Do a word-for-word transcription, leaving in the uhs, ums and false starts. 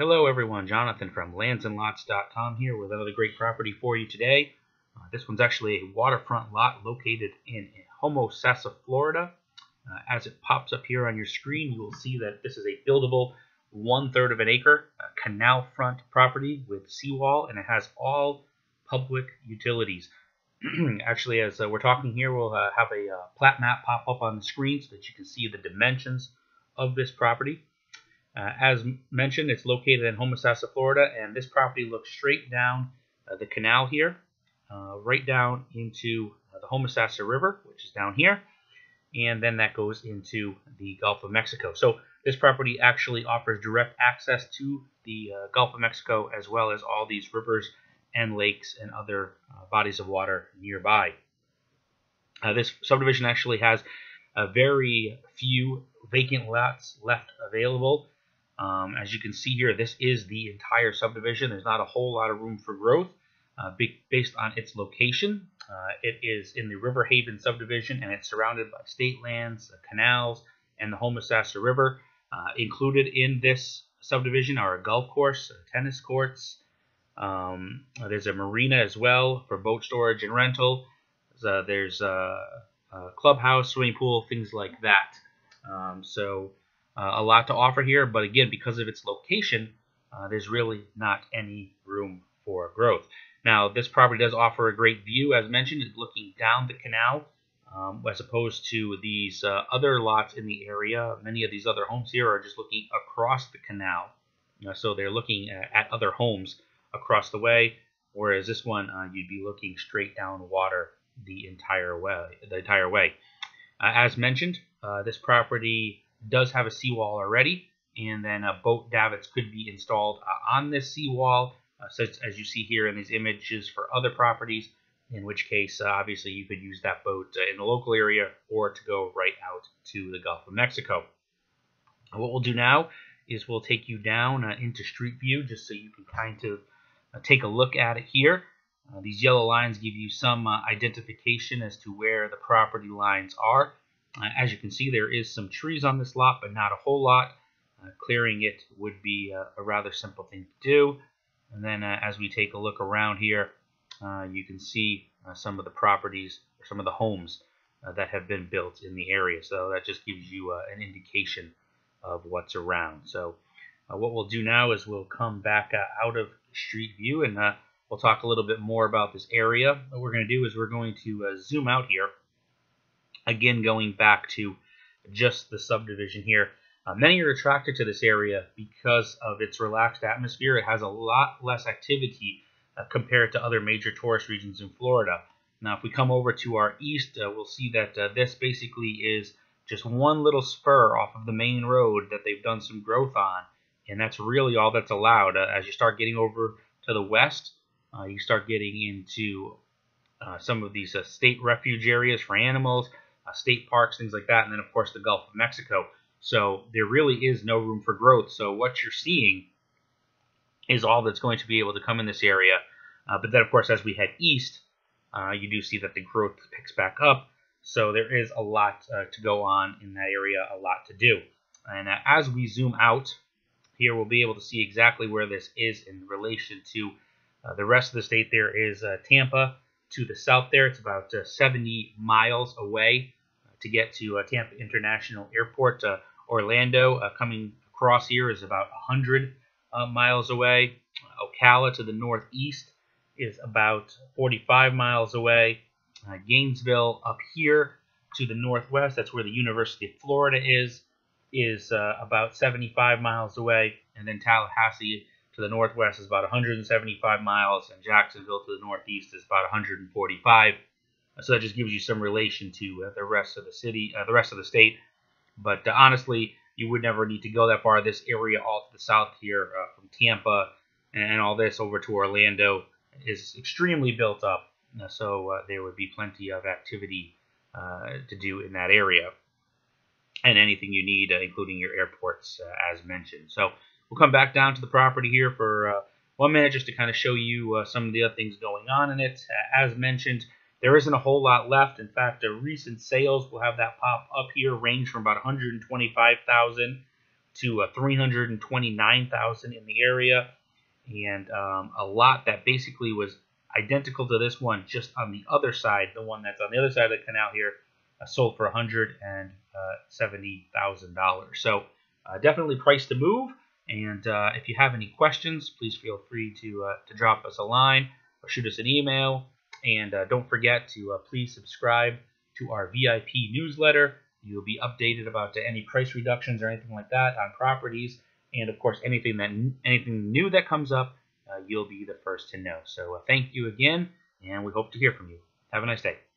Hello everyone, Jonathan from lands and lots dot com here with another great property for you today. Uh, this one's actually a waterfront lot located in Homosassa, Florida. Uh, as it pops up here on your screen, you will see that this is a buildable one-third of an acre uh, canal front property with seawall, and it has all public utilities. Actually, as uh, we're talking here, we'll uh, have a uh, plat map pop up on the screen so that you can see the dimensions of this property. Uh, as mentioned, it's located in Homosassa, Florida, and this property looks straight down uh, the canal here, uh, right down into uh, the Homosassa River, which is down here, and then that goes into the Gulf of Mexico. So this property actually offers direct access to the uh, Gulf of Mexico, as well as all these rivers and lakes and other uh, bodies of water nearby. Uh, this subdivision actually has a very few vacant lots left available. Um, as you can see here, this is the entire subdivision. There's not a whole lot of room for growth uh, based on its location. Uh, it is in the River Haven subdivision, and it's surrounded by state lands, uh, canals, and the Homosassa River. Uh, included in this subdivision are a golf course, uh, tennis courts. Um, there's a marina as well for boat storage and rental. Uh, there's a, a clubhouse, swimming pool, things like that. Um, so uh, a lot to offer here, but again, because of its location, uh, there's really not any room for growth. Now, this property does offer a great view, as mentioned. It's looking down the canal, um, as opposed to these uh, other lots in the area. Many of these other homes here are just looking across the canal, uh, so they're looking at, at other homes across the way, whereas this one uh, you'd be looking straight down water the entire way. The entire way. Uh, as mentioned, uh, this property does have a seawall already, and then uh, boat davits could be installed uh, on this seawall, uh, such as you see here in these images for other properties. In which case, uh, obviously, you could use that boat uh, in the local area or to go right out to the Gulf of Mexico. What we'll do now is we'll take you down uh, into Street View, just so you can kind of Uh, take a look at it here. Uh, these yellow lines give you some uh, identification as to where the property lines are. Uh, as you can see, there is some trees on this lot, but not a whole lot. Uh, clearing it would be uh, a rather simple thing to do. And then uh, as we take a look around here, uh, you can see uh, some of the properties, or some of the homes uh, that have been built in the area. So that just gives you uh, an indication of what's around. So uh, what we'll do now is we'll come back uh, out of Street View, and uh, we'll talk a little bit more about this area. What we're going to do is we're going to uh, zoom out here, again going back to just the subdivision here. Uh, many are attracted to this area because of its relaxed atmosphere. It has a lot less activity uh, compared to other major tourist regions in Florida. Now, if we come over to our east, uh, we'll see that uh, this basically is just one little spur off of the main road that they've done some growth on. And that's really all that's allowed. Uh, as you start getting over to the west, uh, you start getting into uh, some of these uh, state refuge areas for animals, uh, state parks, things like that, and then, of course, the Gulf of Mexico. So there really is no room for growth. So what you're seeing is all that's going to be able to come in this area. Uh, but then, of course, as we head east, uh, you do see that the growth picks back up. So there is a lot uh, to go on in that area, a lot to do. And uh, as we zoom out, here we'll be able to see exactly where this is in relation to uh, the rest of the state. There is uh, Tampa to the south there. It's about uh, seventy miles away uh, to get to uh, Tampa International Airport. Uh, Orlando uh, coming across here is about one hundred uh, miles away. Uh, Ocala to the northeast is about forty-five miles away. Uh, Gainesville up here to the northwest, that's where the University of Florida is, is uh, about seventy-five miles away, and then Tallahassee to the northwest is about one hundred seventy-five miles, and Jacksonville to the northeast is about one hundred forty-five. So that just gives you some relation to uh, the rest of the city, uh, the rest of the state. But uh, honestly, you would never need to go that far. This area all to the south here, uh, from Tampa and all this over to Orlando, is extremely built up. Uh, so uh, there would be plenty of activity uh, to do in that area, and anything you need, uh, including your airports, uh, as mentioned. So we'll come back down to the property here for uh, one minute just to kind of show you uh, some of the other things going on in it. Uh, as mentioned, there isn't a whole lot left. In fact, uh, recent sales, we'll have that pop up here, range from about one hundred twenty-five thousand dollars to uh, three hundred twenty-nine thousand in the area, and um, a lot that basically was identical to this one, just on the other side, the one that's on the other side of the canal here, uh, sold for one hundred seventy thousand dollars. So uh, definitely priced to move. And uh, if you have any questions, please feel free to uh, to drop us a line or shoot us an email. And uh, don't forget to uh, please subscribe to our V I P newsletter. You'll be updated about uh, any price reductions or anything like that on properties, and of course anything that anything new that comes up, uh, you'll be the first to know. So uh, thank you again, and we hope to hear from you. Have a nice day.